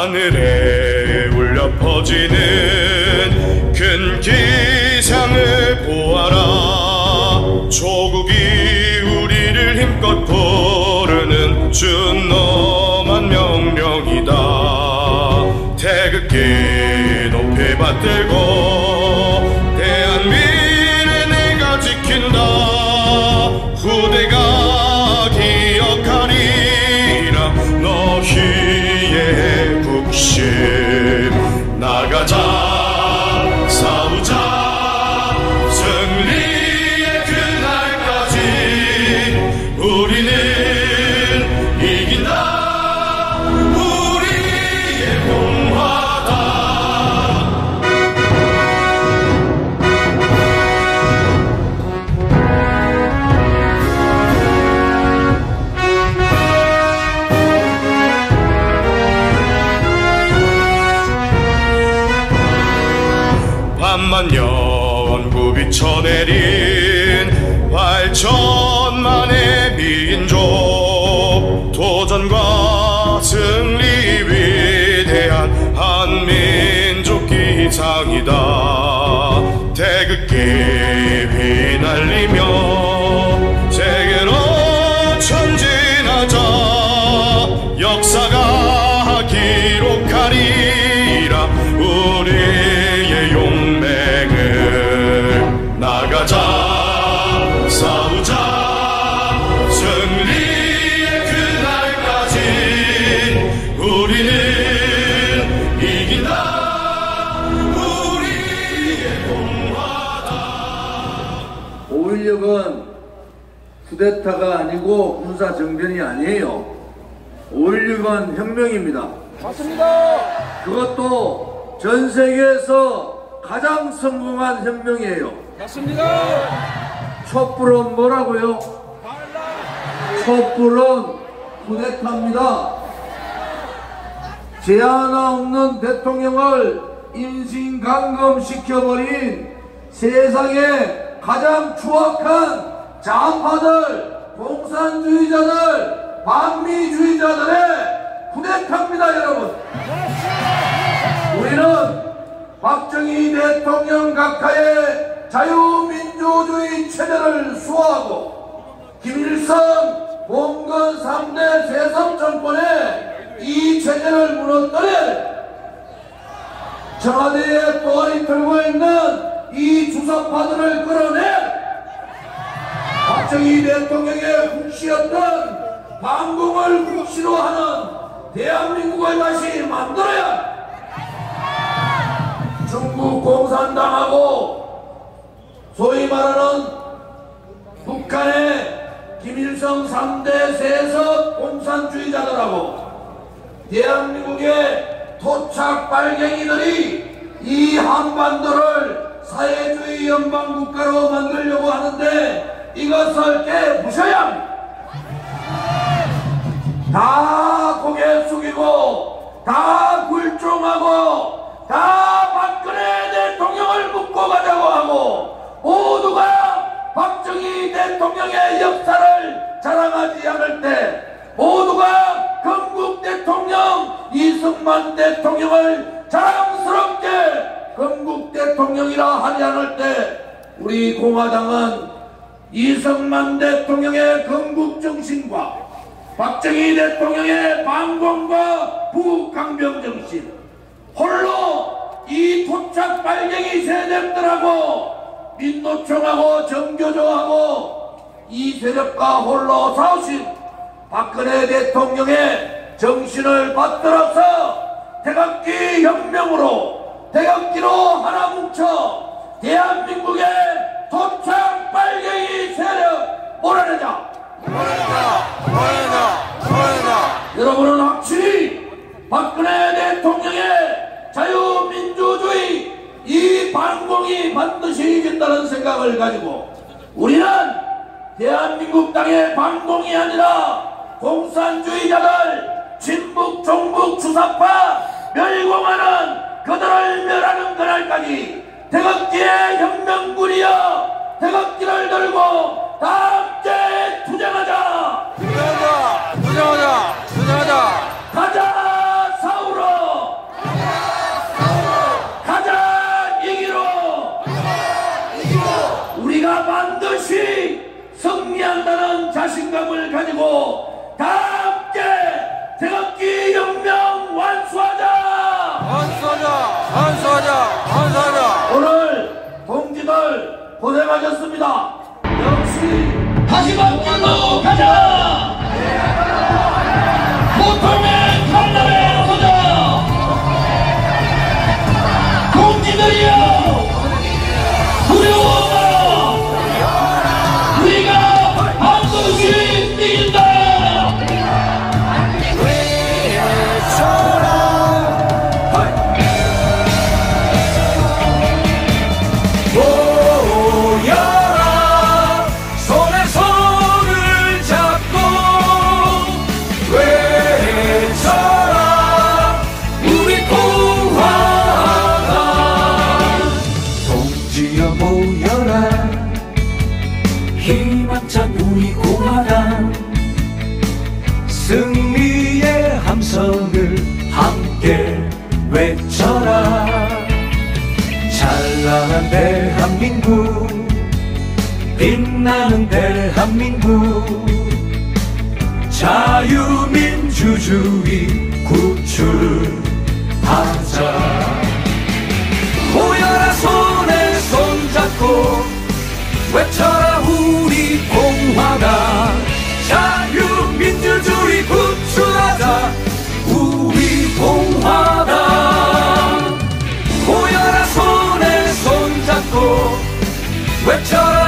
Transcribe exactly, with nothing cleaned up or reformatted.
하늘에 울려 퍼지는 큰 기상을 보아라. 조국이 우리를 힘껏 부르는 준엄한 명령이다. 태극기 높이 받들고 대한민국을 내가 지킨다. 후대가 기억하리라. 너희의 국심 나가자 싸우자 승리의 그날까지 우리는 이긴다. 우리의 공화다. 만년 굽이쳐내린 팔천만의 민족 도전과 승리 위대한 한민족 기상이다. 태극기 휘날리며 세계로 전진하자. 역사가 기록하리라. 우리의 용맹을 나가자 싸우자 승리의 그날까지 우리는 이긴다. 우리의 공화다. 오일육은 쿠데타가 아니고 군사정변이 아니에요. 오일육은 혁명입니다. 맞습니다. 그것도 전 세계에서 가장 성공한 혁명이에요. 맞습니다. 촛불은 뭐라고요? 촛불은 쿠데타입니다. 죄 하나 없는 대통령을 임신감금시켜버린 세상의 가장 추악한 좌파들, 공산주의자들, 반미주의자들의 쿠데타입니다, 여러분. 우리는 박정희 대통령 각하의 자유민주주의 체제를 수호하고 김일성 봉건 삼 대 세상 정권의 이 체제를 무너뜨려야 돼. 청와대에 또아리 틀고 있는 이 주사파들을 끌어내 박정희 대통령의 국시였던 반공을 국시로 하는 대한민국을 다시 만들어야. 중국 공산당하고 소위 말하는 북한의 김일성 삼 대 세석 공산주의자들하고 대한민국의 토착 빨갱이들이 이 한반도를 사회주의 연방국가로 만들려고 하는데 이것을 깨부셔야 합니다. 다 고개 숙이고 다 굴종하고 다 박근혜 대통령을 묶고 가자고 하고 모두가 박정희 대통령의 역사를 자랑하지 않을 때 모두가 건국 대통령 이승만 대통령을 자랑스럽게 건국 대통령이라 하지 않을 때 우리 공화당은 이승만 대통령의 건국 정신과 박정희 대통령의 반공과 부강병 정신, 홀로 이 토착 빨갱이 세력들하고 민노총하고 정교조하고 이 세력과 홀로 싸우신 박근혜 대통령의 정신을 받들어서 태극기 혁명으로 태극기로 하나 뭉쳐 대한민국의 토착 빨갱이 세력 몰아내자. 몰아내자, 몰아내자, 몰아내자. 여러분은 확실히 박근혜 대통령의 자유민주주의 이 반공이 반드시 이긴다는 생각을 가지고 우리는 대한민국 땅의 반공이 아니라 공산주의자들, 친북, 종북, 주사파 멸공하는 그들을 멸하는 그날까지 태극기의 혁명군이여 태극기를 들고 다 함께 투쟁하자. 투쟁하자, 투쟁하자, 투쟁하자. 가자 싸우러. 승리한다는 자신감을 가지고 다 함께 태극기 혁명 완수하자! 완수하자! 완수하자! 완수하자! 오늘 동지들 고생하셨습니다. 역시 다시만 길로 가자! 고통의 칼날에 서자! 동지들이여! 두려워하라! 우리가 반드시 이긴다! 모여라 손에 손을 잡고 외쳐라 우리 공화당 동지여 모여라 희망찬 우리 공화당 승리의 함성을 함께 외쳐라 찬란한 대한민국 빛나는 대한민국 자유민주주의 구출하자 모여라 손에 손잡고 외쳐라 우리 공화당 자유민주주의 구출하자 우리 공화당 모여라 손에 손잡고 외쳐라